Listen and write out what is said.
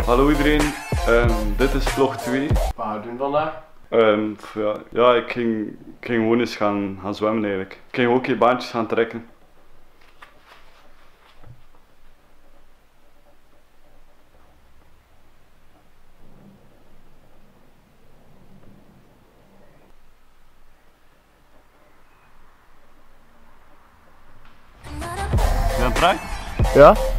Hallo iedereen, dit is vlog 2. Wat gaan we doen vandaag? Ja, ik ging gewoon eens gaan zwemmen eigenlijk. Ik ging ook hier baantjes gaan trekken. Ben je aan het trekken? Ja?